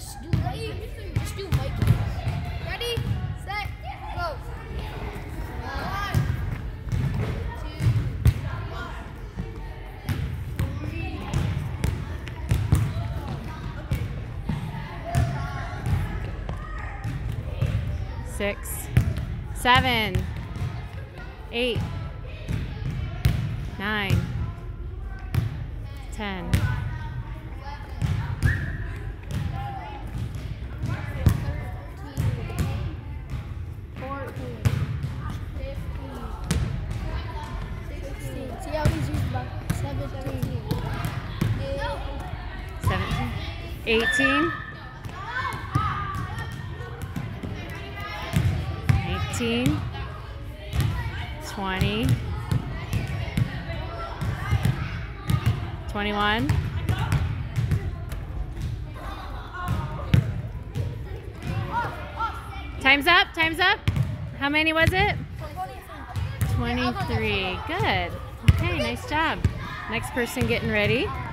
Just do Vikings. Just do Vikings. Ready, set, go. 1, 2, 3, 6, 7, 8, 9, 10. 14, 15, 16. See how he's used about 17. 17, 18, 19, 20, 21, 'Time's up, time's up. How many was it? 23. Good. Okay, nice job. Next person getting ready.